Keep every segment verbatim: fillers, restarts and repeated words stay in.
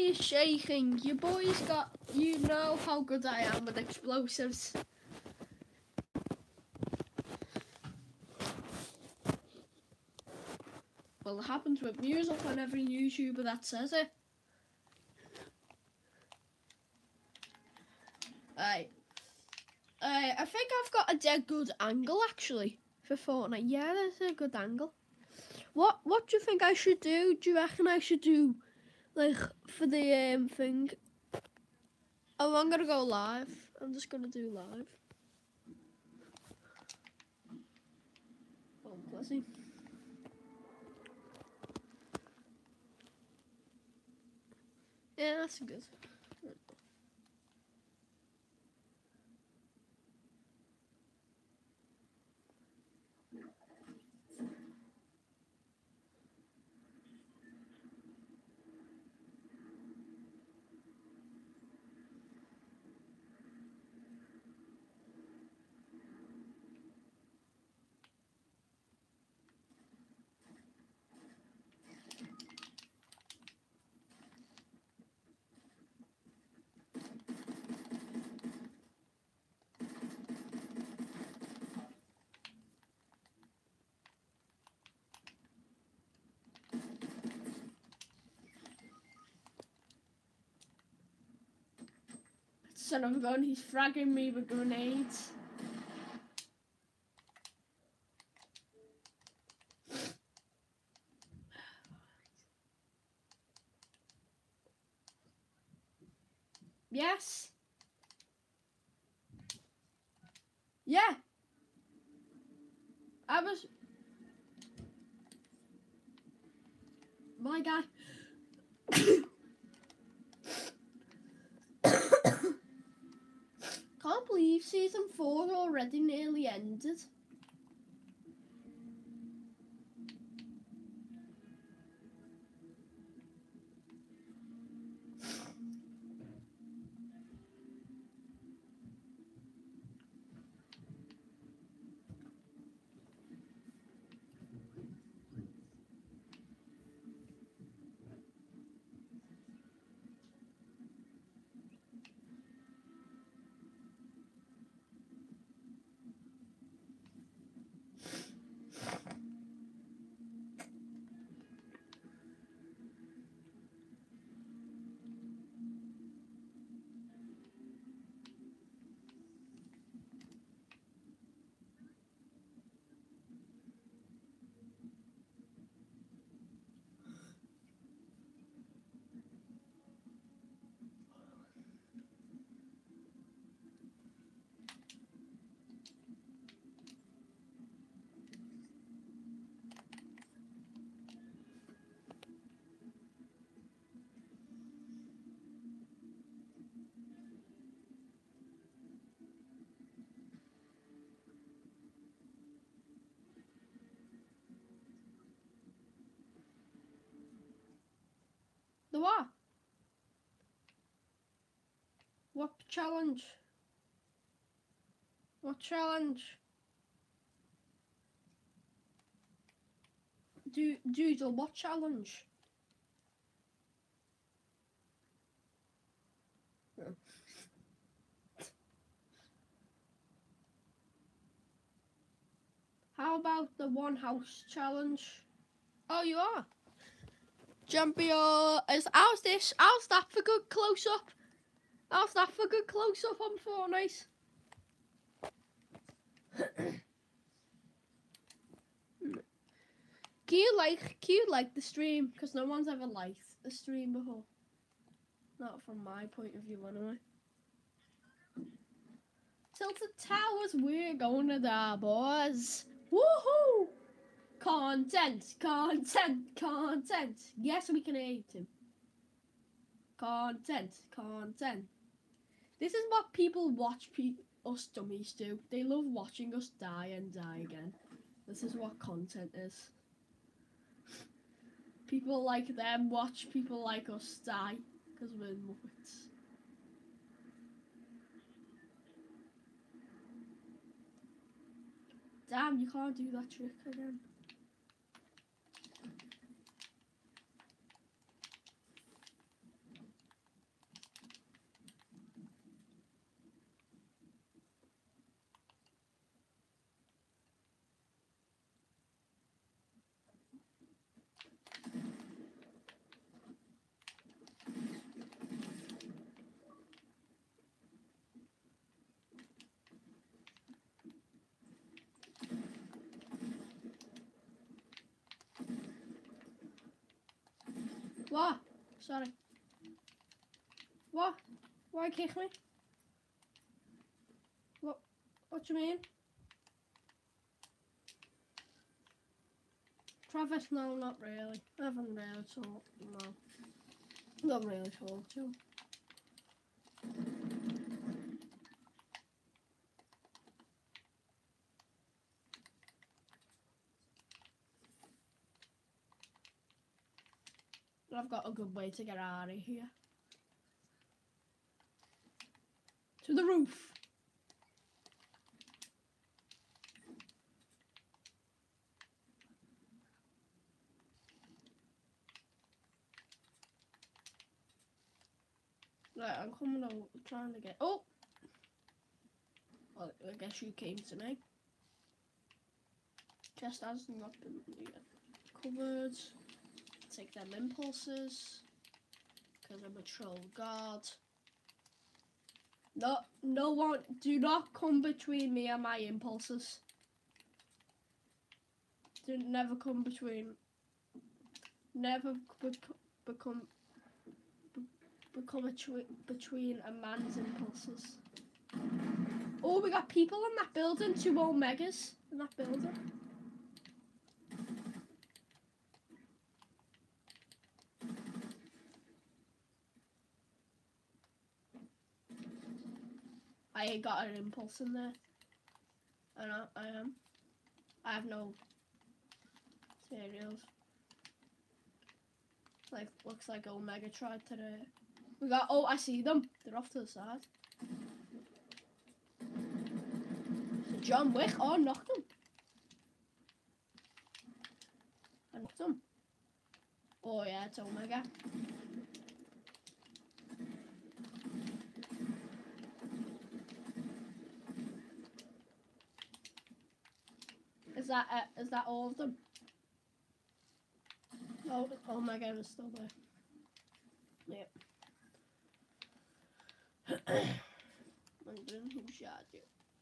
is shaking. You boys got, you know how good I am with explosives. Well, it happens with music on every YouTuber that says it. Right. Uh, I think I've got a dead good angle actually for Fortnite. Yeah, that's a good angle. What What do you think I should do? Do you reckon I should do like for the um thing? Oh, I'm gonna go live. I'm just gonna do live. Oh, pussy. Yeah, that's good. Son of a gun, he's fragging me with grenades. Yes. Yeah. I was... My guy. Can't believe season four already nearly ended. The what? What challenge? What challenge? Do Doodle, what challenge? Oh. How about the one house challenge? Oh, you are? Champion, is how's this? How's that for good close up? How's that for good close up on Fortnite? Can you like, can you like the stream? Because no one's ever liked the stream before. Not from my point of view, anyway. Tilted Towers, we're going to the boys. Woohoo! Content, content, content. Yes, we can hate him. Content, content. This is what people watch pe us dummies do. They love watching us die and die again. This is what content is. People like them watch people like us die because we're muppets. Damn, you can't do that trick again. What? Sorry. What? Why kick me? What? What do you mean? Travis, no, not really. I haven't really talked, no. Not really talked to him. But I've got a good way to get out of here. To the roof. Right, I'm coming over, trying to get. Oh! Well, I guess you came to me. Chest has not been covered. Take them impulses. Because I'm a troll god. No, no one, do not come between me and my impulses. Do never come between. Never bec become. Become a between a man's impulses. Oh, we got people in that building. Two Omegas in that building. I ain't got an impulse in there. I know, I am. I have no materials. Like, looks like Omega tried to. Uh, we got. Oh, I see them. They're off to the side. So John Wick. Oh, knocked him. I knocked him. Oh yeah, it's Omega. Is that uh, is that all of them? Oh, Omega is still there. Yep. Wondering who shot you.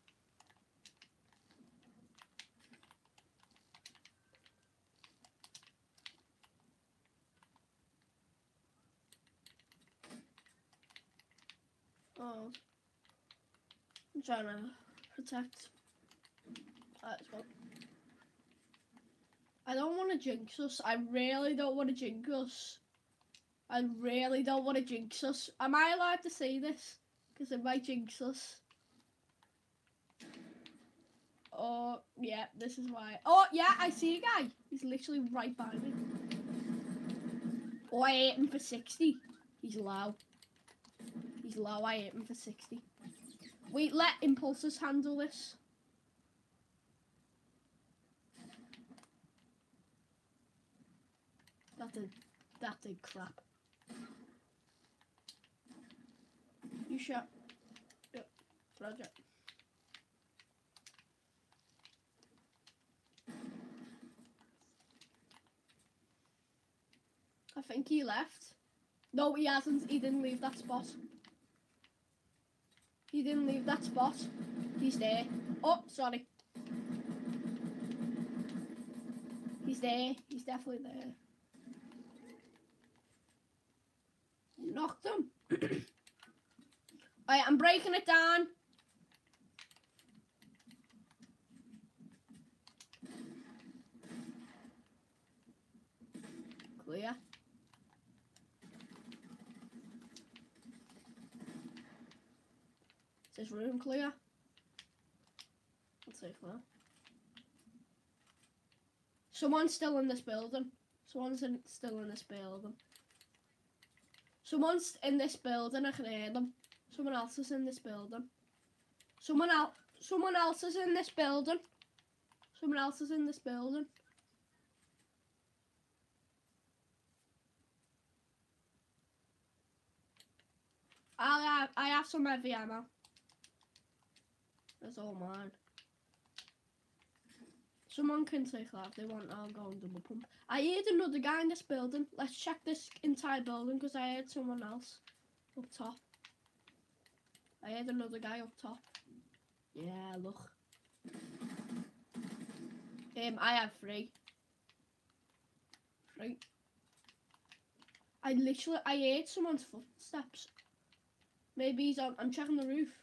Oh, I'm trying to protect. That's well. I don't want to jinx us. I really don't want to jinx us. I really don't want to jinx us. Am I allowed to say this? Because it might jinx us. Oh, yeah, this is why. Oh, yeah, I see a guy. He's literally right by me. Oh, I ate him for sixty. He's low. He's low. I ate him for sixty. Wait, let impulses handle this. That did, that did crap. You shot. Yep, Roger. I think he left. No, he hasn't. He didn't leave that spot. He didn't leave that spot. He's there. Oh, sorry. He's there. He's definitely there. Knocked him. Alright, I'm breaking it down. Clear. Is this room clear? Let's see if well. Someone's still in this building. Someone's in, still in this building. Someone's in this building, I can hear them. Someone else is in this building. Someone else someone else is in this building. Someone else is in this building. I have I have some heavy ammo. That's all mine. Someone can take that if they want. I'll go and double pump. I heard another guy in this building. Let's check this entire building because I heard someone else up top. I heard another guy up top. Yeah, look. Um, I have three. Three. I literally, I heard someone's footsteps. Maybe he's on, I'm checking the roof.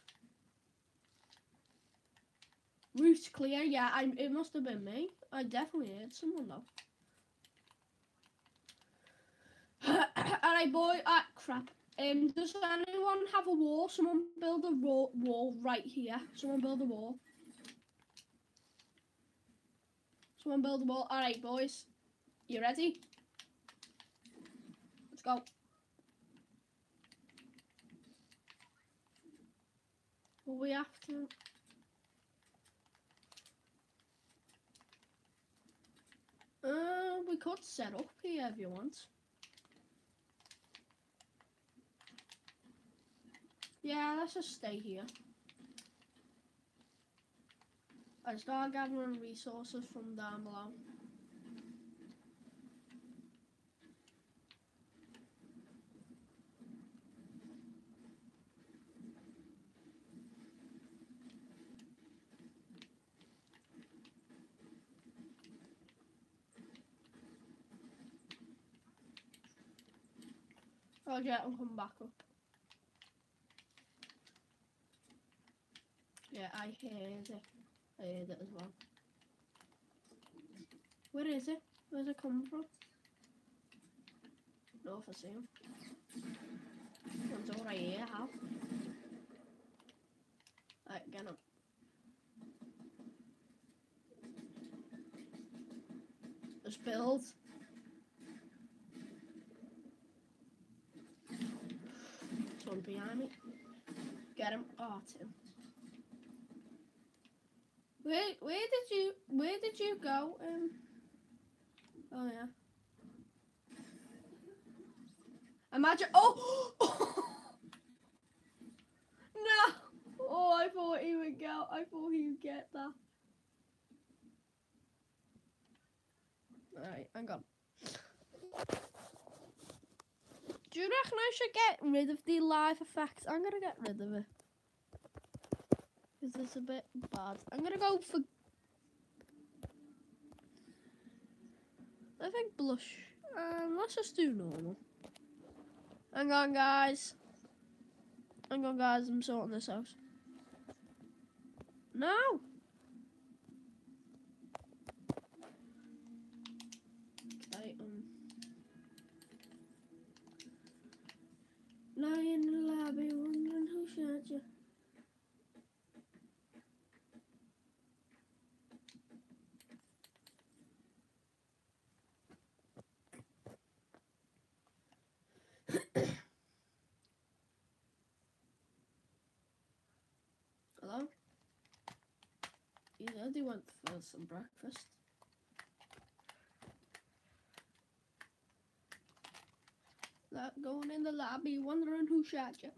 Roof's clear, yeah, I, it must have been me. I definitely heard someone though. Alright, boy, ah, crap. Um, does anyone have a wall? Someone build a ro wall right here. Someone build a wall. Someone build a wall. Alright, boys. You ready? Let's go. Well, we have to... Uh, we could set up here if you want. Yeah, let's just stay here. I start gathering resources from down below. I'll get and come back up. Yeah, I heard it. I heard it as well. Where is it? Where's it coming from? No, if I see him. One's over here, how? Right, get him. Just build. Someone behind me. Get him. Oh, Tim. Where, where did you, where did you go? Um. Oh yeah. Imagine. Oh. No. Oh, I thought he would go. I thought he would get that. Alright, hang on. Do you reckon I should get rid of the live effect? I'm gonna get rid of it. Because it's a bit bad. I'm gonna go for... I think blush. Um, let's just do normal. Hang on, guys. Hang on, guys. I'm sorting this out. No! Okay, um... Lying in the lobby, wondering who shot you. Hello? You said you went for some breakfast. That going in the lobby, wondering who shot you.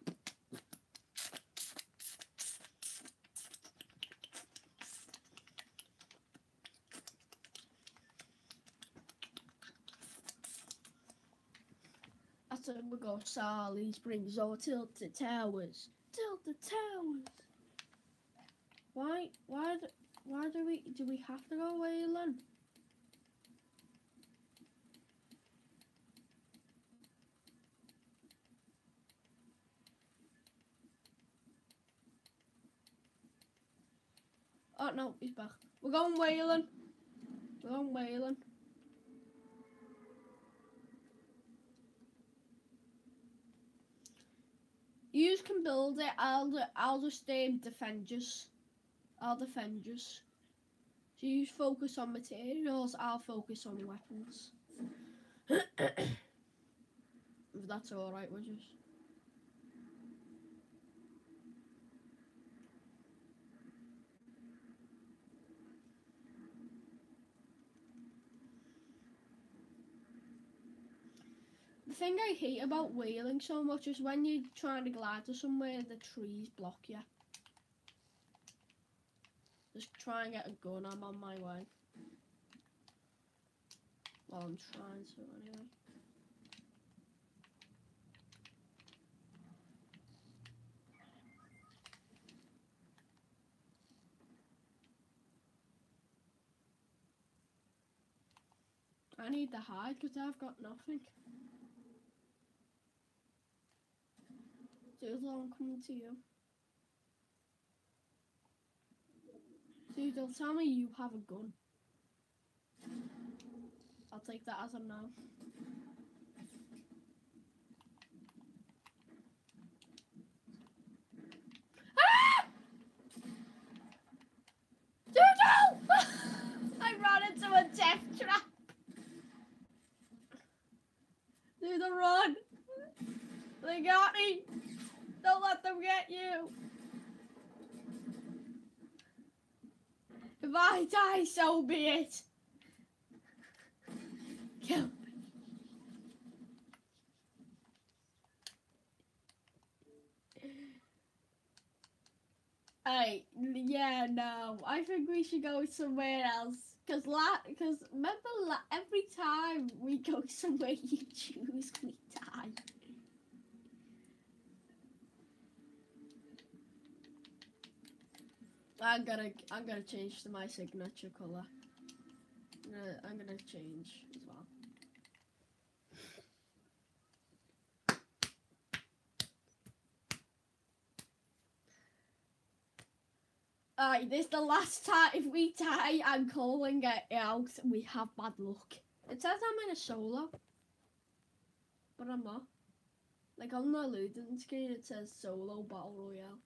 That's it, we go Sally Springs or Tilted Towers. Tilted Towers. Why? Why? Do, why do we? Do we have to go Wayland? Oh no, he's back. We're going Wayland. We're going Wayland. You can build it. I'll. I'll just um, defend us. I'll defend us. So you focus on materials. I'll focus on weapons. If that's all right with us. The thing I hate about whaling so much is when you're trying to glide to somewhere, the trees block you. Just try and get a gun, I'm on my way. Well, I'm trying to anyway. I need to hide because I've got nothing. Doodle, I'm coming to you. Doodle, tell me you have a gun. I'll take that as a no. Ah! Doodle! I ran into a death trap. Doodle, run! They got me! Don't let them get you! If I die, so be it! Kill me. Hey, yeah, no. I think we should go somewhere else. Cause la, cause remember la, every time we go somewhere you choose, we die. I'm gonna, I'm gonna change to my signature color. I'm gonna, I'm gonna change as well. Alright, this is the last time. If we die, I'm calling it out. We have bad luck. It says I'm in a solo, but I'm not. Like on the loading screen, it says solo battle royale.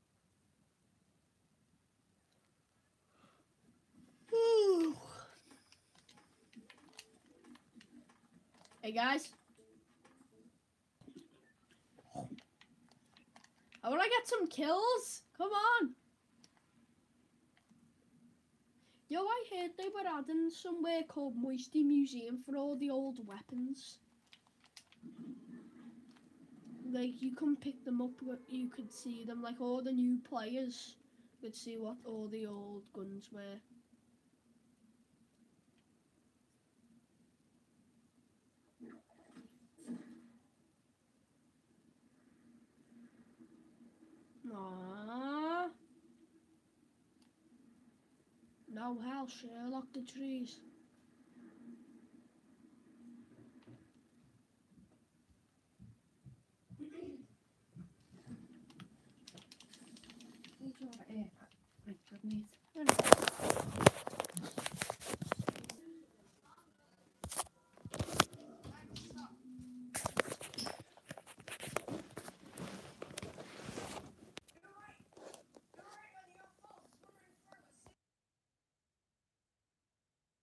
Hey guys, I want to get some kills. Come on. Yo, I heard they were adding somewhere called Moisty Museum for all the old weapons. Like, you can pick them up, you could see them, like all the new players could see what all the old guns were. Aww. No hell, Sherlock the trees.